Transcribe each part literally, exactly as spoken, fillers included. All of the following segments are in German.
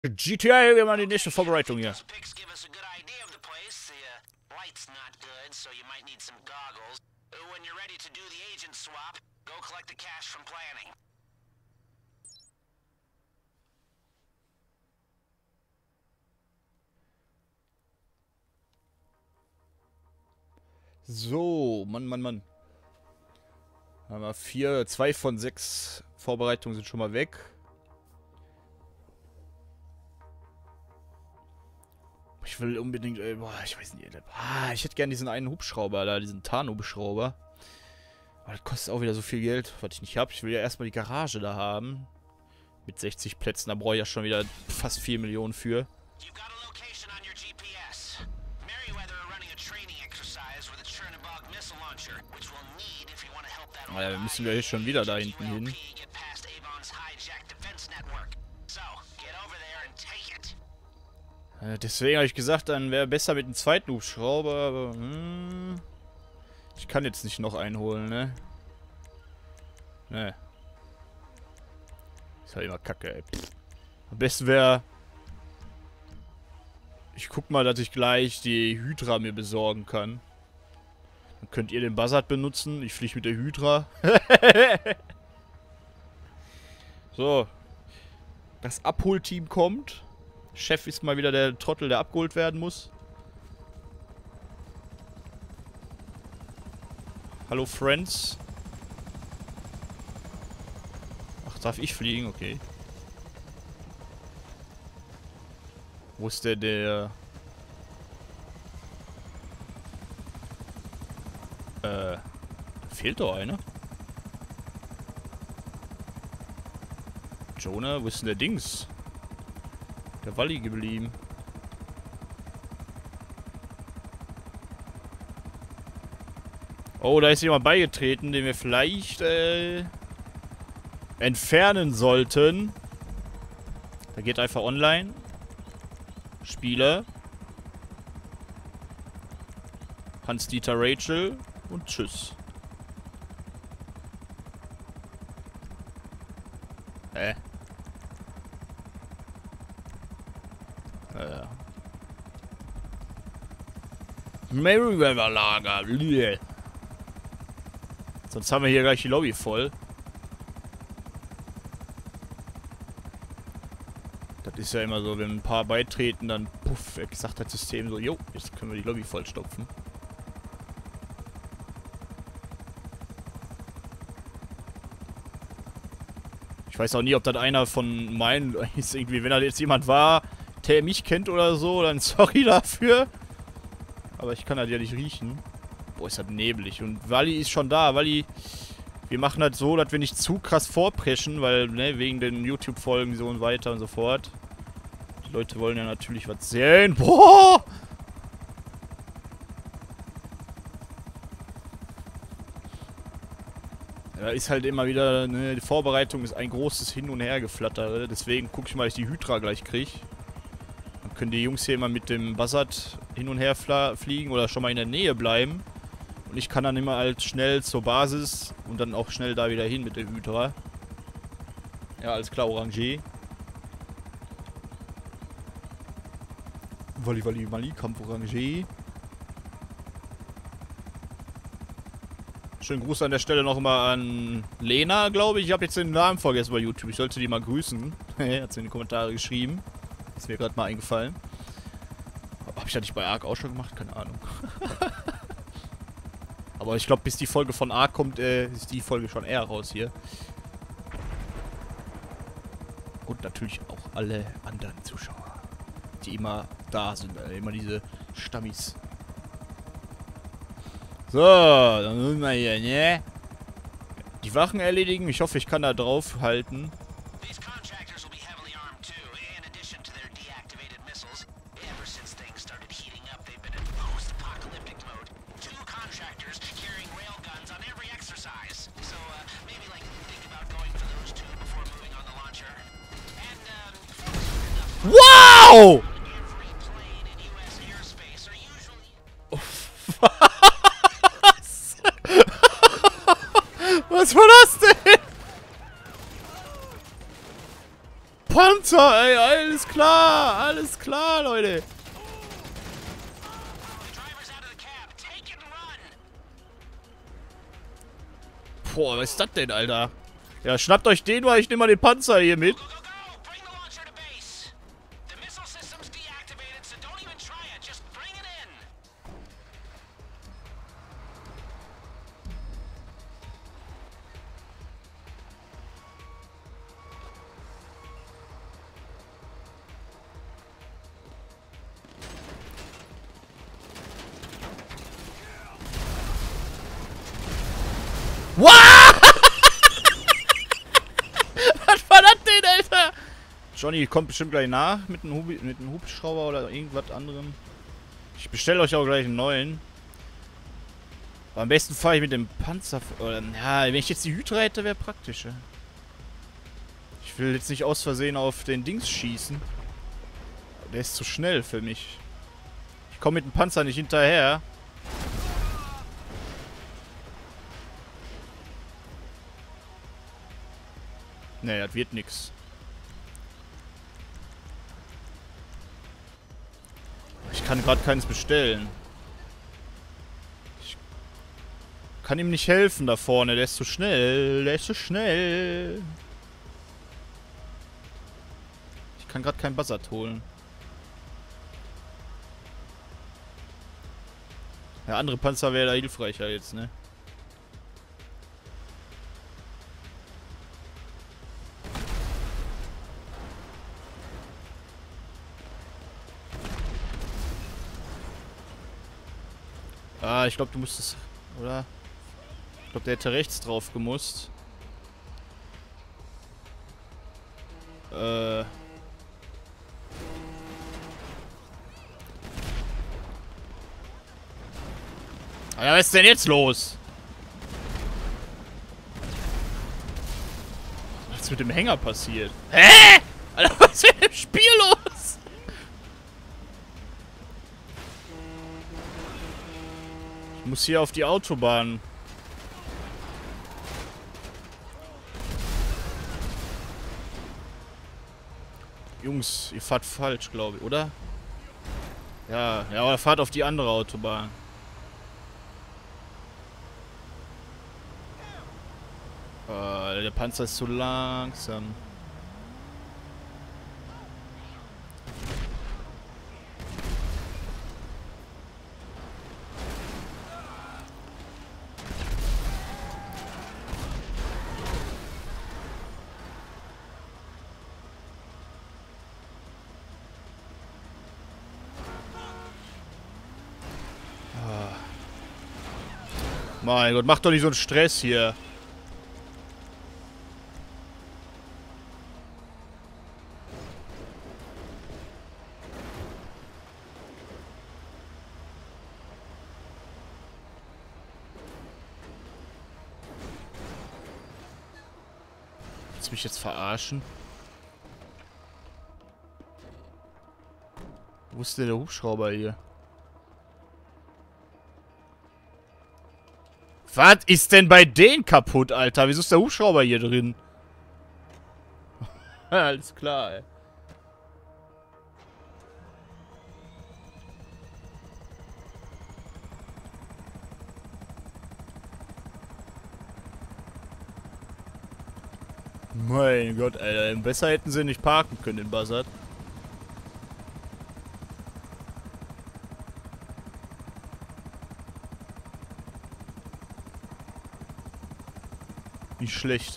G T A, wir machen die nächste Vorbereitung hier. So, Mann, Mann, Mann. Haben wir vier, zwei von sechs Vorbereitungen sind schon mal weg. Ich will unbedingt, äh, boah, ich weiß nicht, äh, ah, ich hätte gerne diesen einen Hubschrauber da, diesen Tarnhubschrauber. Aber das kostet auch wieder so viel Geld, was ich nicht habe. Ich will ja erstmal die Garage da haben. Mit sechzig Plätzen, da brauche ich ja schon wieder fast vier Millionen für. Naja, wir müssen ja hier schon wieder da hinten hin. Äh, deswegen habe ich gesagt, dann wäre besser mit dem zweiten Hubschrauber, aber hm, ich kann jetzt nicht noch einholen, ne? Ne. Ist halt immer kacke, ey. Pff. Am besten wäre... Ich guck mal, dass ich gleich die Hydra mir besorgen kann. Dann könnt ihr den Buzzard benutzen. Ich fliege mit der Hydra. So. Das Abholteam kommt. Chef ist mal wieder der Trottel, der abgeholt werden muss. Hallo, Friends. Ach, darf ich fliegen? Okay. Wo ist der, der... Äh... Fehlt doch einer. Jonah, wo ist denn der Dings? Der Walli geblieben. Oh, da ist jemand beigetreten, den wir vielleicht äh, entfernen sollten. Der geht einfach online. Spieler. Hans-Dieter Rachel. Und tschüss. Äh. Äh. Merryweather-Lager. Sonst haben wir hier gleich die Lobby voll. Das ist ja immer so, wenn ein paar beitreten, dann puff, weg sagt das System so, jo, jetzt können wir die Lobby vollstopfen. Ich weiß auch nie, ob das einer von meinen ist, irgendwie, wenn da jetzt jemand war, der mich kennt oder so, dann sorry dafür. Aber ich kann das ja nicht riechen. Boah, ist das neblig. Und Walli ist schon da. Walli, wir machen das so, dass wir nicht zu krass vorpreschen, weil, ne, wegen den YouTube-Folgen so und weiter und so fort. Die Leute wollen ja natürlich was sehen. Boah! Ja, ist halt immer wieder, ne, die Vorbereitung ist ein großes Hin- und Hergeflatter. Deswegen gucke ich mal, dass ich die Hydra gleich kriege. Dann können die Jungs hier immer mit dem Buzzard hin und her fliegen oder schon mal in der Nähe bleiben. Und ich kann dann immer halt schnell zur Basis und dann auch schnell da wieder hin mit der Hydra. Ja, alles klar, Orange. Walli, Walli, Walli, Kampf Orange. Schönen Gruß an der Stelle noch mal an Lena, glaube ich. Ich habe jetzt den Namen vergessen bei YouTube. Ich sollte die mal grüßen. Hat sie in die Kommentare geschrieben. Ist mir gerade mal eingefallen. Habe ich das nicht bei Ark auch schon gemacht? Keine Ahnung. Aber ich glaube, bis die Folge von Ark kommt, äh, ist die Folge schon eher raus hier. Und natürlich auch alle anderen Zuschauer, die immer da sind. Äh, immer diese Stammis. So, dann müssen wir hier, ne? Die Wachen erledigen. Ich hoffe, ich kann da drauf halten. Wow! Was war das denn? Panzer, ey, alles klar, alles klar, Leute. Boah, was ist das denn, Alter? Ja, schnappt euch den, weil ich nehme mal den Panzer hier mit. Was war das denn, Alter? Johnny kommt bestimmt gleich nach mit einem, Hub mit einem Hubschrauber oder irgendwas anderem. Ich bestelle euch auch gleich einen neuen. Aber am besten fahre ich mit dem Panzer... Oder, ja, wenn ich jetzt die Hydra hätte, wäre praktischer. Ich will jetzt nicht aus Versehen auf den Dings schießen. Der ist zu schnell für mich. Ich komme mit dem Panzer nicht hinterher. Nee, das wird nix. Ich kann gerade keins bestellen. Ich kann ihm nicht helfen da vorne. Der ist zu schnell. Der ist zu schnell. Ich kann gerade kein Buzzard holen. Der andere Panzer wäre da hilfreicher jetzt, ne? Ah, ich glaube, du musstest... Oder? Ich glaube, der hätte rechts drauf gemusst. Äh... Alter, was ist denn jetzt los? Was ist mit dem Hänger passiert? Hä? Alter, was ist mit dem Spiel los? Ich muss hier auf die Autobahn. Jungs, ihr fahrt falsch, glaube ich, oder? Ja, ja, aber fahrt auf die andere Autobahn. Uh, der Panzer ist zu langsam. Ah. Mein Gott, mach doch nicht so einen Stress hier. Willst du mich jetzt verarschen? Wo ist denn der Hubschrauber hier? Was ist denn bei denen kaputt, Alter? Wieso ist der Hubschrauber hier drin? Alles klar, ey. Mein Gott, Alter. Besser hätten sie nicht parken können, den Buzzard. Nicht schlecht.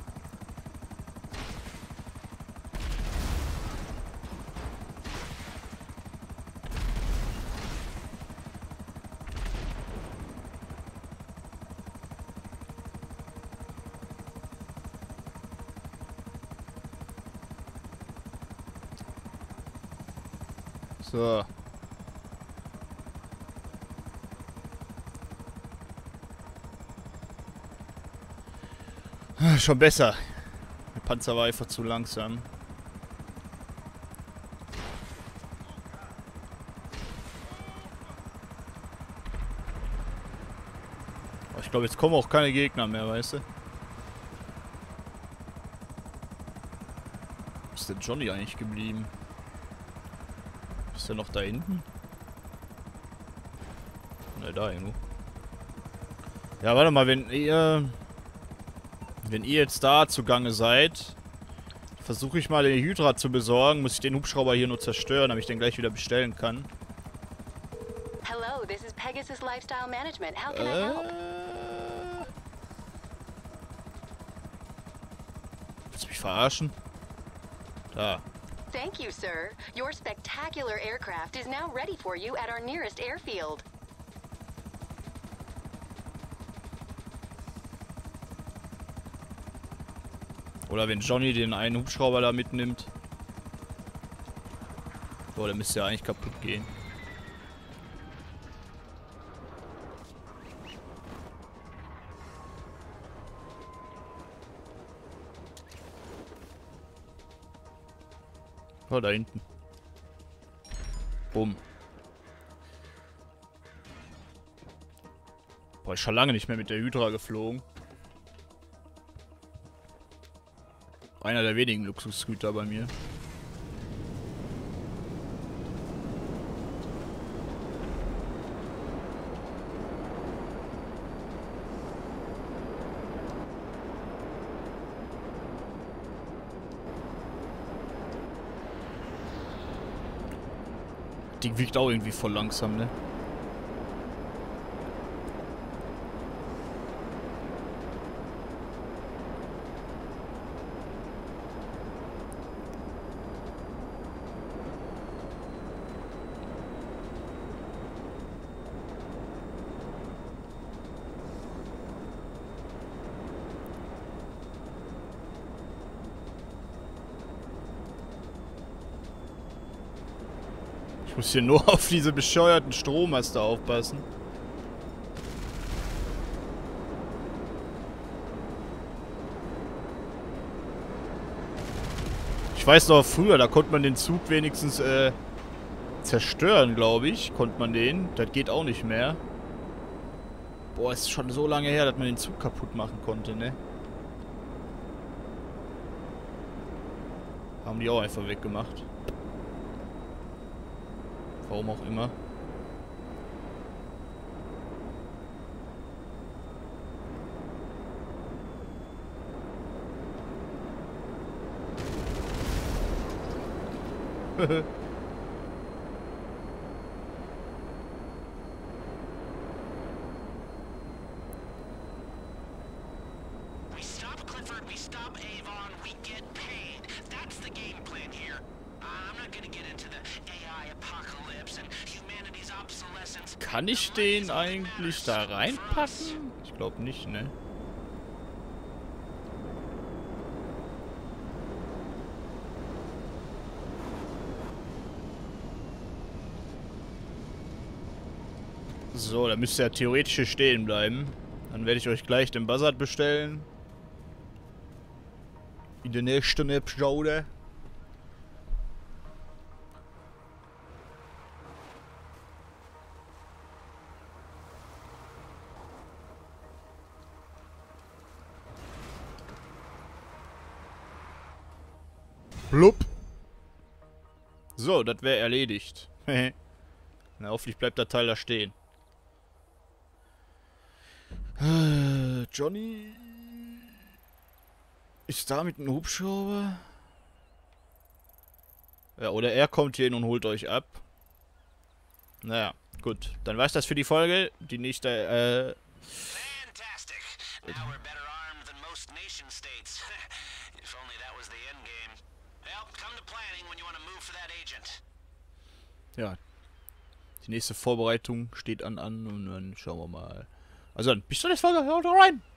So. Schon besser. Der Panzer war einfach zu langsam. Aber ich glaube, jetzt kommen auch keine Gegner mehr, weißt du? ist der Johnny eigentlich geblieben? Ist der noch da hinten? Ne, da irgendwo. Ja, warte mal, wenn ihr... Wenn ihr jetzt da zugange seid, versuche ich mal den Hydra zu besorgen. Muss ich den Hubschrauber hier nur zerstören, damit ich den gleich wieder bestellen kann. Hello, this is Pegasus Lifestyle Management. How can I Äh... help? Willst du mich verarschen? Da. Thank you, sir. Your spectacular aircraft is now ready for you at our nearest airfield. Oder wenn Johnny den einen Hubschrauber da mitnimmt. Boah, der müsste ja eigentlich kaputt gehen. Oh, da hinten. Bumm. Boah, ich schon lange nicht mehr mit der Hydra geflogen. Einer der wenigen Luxusgüter bei mir. Die wiegt auch irgendwie voll langsam, ne? Ich muss hier nur auf diese bescheuerten Strommaster aufpassen. Ich weiß noch, früher, da konnte man den Zug wenigstens äh, zerstören, glaube ich. Konnte man den. Das geht auch nicht mehr. Boah, ist schon so lange her, dass man den Zug kaputt machen konnte, ne? Haben die auch einfach weggemacht. Warum auch immer. We stop Clifford, we stop Avon, we get paid. That's the game plan here. I'm not gonna get into the A I apocalypse and humanity's obsolescence. Kann ich den eigentlich da reinpacken? Ich glaube nicht, ne? So, da müsste er theoretisch hier stehen bleiben. Dann werde ich euch gleich den Buzzard bestellen. In der nächsten Episode. Blub. So, das wäre erledigt. Na, hoffentlich bleibt der Teil da stehen. Johnny ist da mit einem Hubschrauber? Ja, oder er kommt hier hin und holt euch ab. Naja, gut. Dann war's das für die Folge. Die nächste, äh... Fantastic. Now we're better armed than most nation states. If only that was the end game. Well, come to planning when you want to move for that agent. Ja. Die nächste Vorbereitung steht an an und dann schauen wir mal. Also dann, bis zur nächsten Folge. Haut rein!